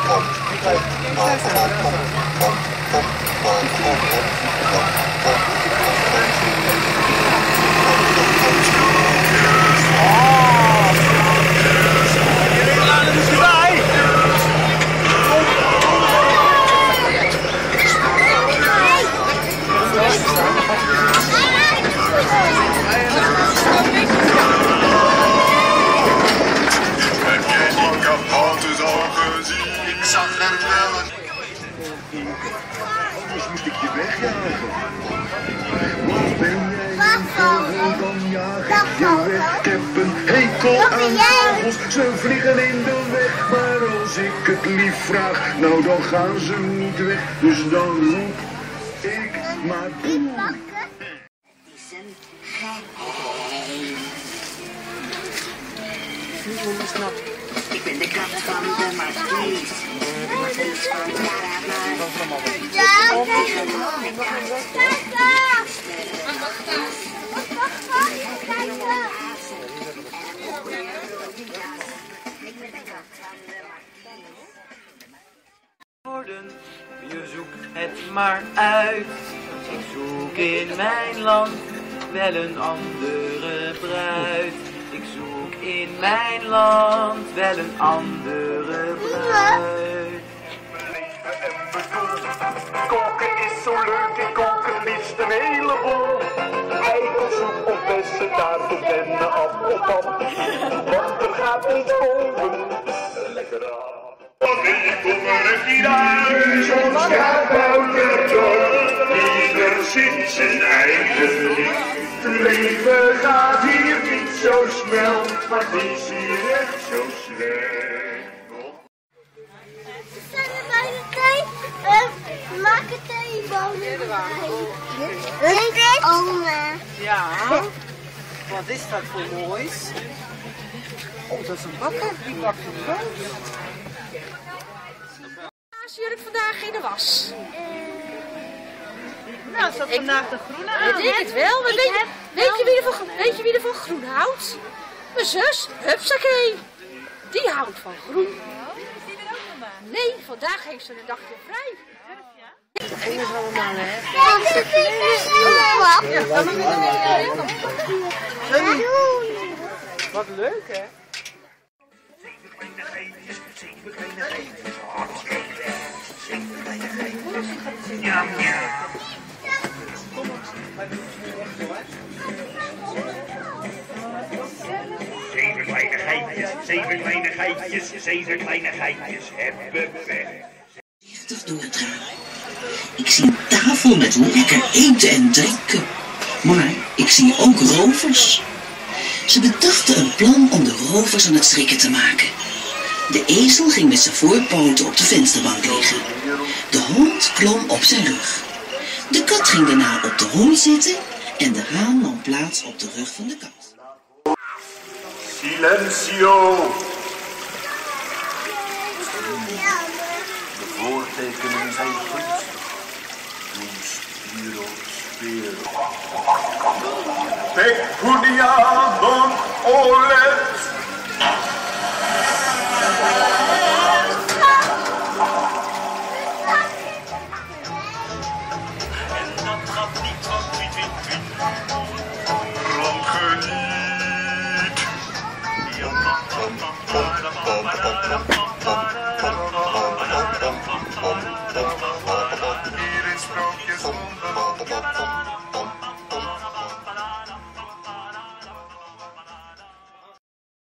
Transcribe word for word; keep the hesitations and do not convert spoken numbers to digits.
Ze vliegen in de weg, maar als ik het lief vraag, nou dan gaan ze niet weg. Dus dan roep ik maar boe. Het is een geheim. Ik ben de kat van de Marquise. Marquise van Caramel. Je zoekt het maar uit. Ik zoek in mijn land wel een andere bruid. Ik zoek in mijn land wel een andere bruid. Koken is zo leuk, ik kook het liefst een heleboel. Eikelsoep of bessen, taart, dennen, appelpap. Want er gaat niet boven. Lekker aan. Ik kom er een keer uit, zo'n schaapbouwtertoon. Ieder ziet zijn eigen licht. Het leven gaat hier niet zo snel, maar het is hier echt zo slecht. We zijn er bijna thee. We maken theebonen erbij. Dit is oma. Ja, wat is dat voor moois? Oh, dat is een bakker. Die bakt een brood. Jurk vandaag in de was. Nou, is dat vandaag de groene aan? Ik denk het wel. Maar weet, weet, je wie er van, weet je wie er van groen houdt? Mijn zus, hupsakee. Die houdt van groen. Nee, vandaag heeft ze een dagje vrij. Engels allemaal, hè? Ja, gaan we weer. Wat leuk, hè? Zeven kleine geitjes, zeven kleine geitjes, hartstikke zeven kleine geitjes, ja, ja. Zeven kleine geitjes, zeven kleine geitjes, zeven kleine geitjes hebben weg. Voorzichtig door het raam. Ik zie een tafel met lekker eten en drinken. Maar ik zie ook rovers. Ze bedachten een plan om de rovers aan het schrikken te maken. De ezel ging met zijn voorpoten op de vensterbank liggen. De hond klom op zijn rug. De kat ging daarna op de hond zitten en de haan nam plaats op de rug van de kat. Silencio! De voortekenen zijn goed. Doen spiro, spiro. Pecunia non olet. En dat gaat niet van piet, piet, piet. Lang geniet. Ja,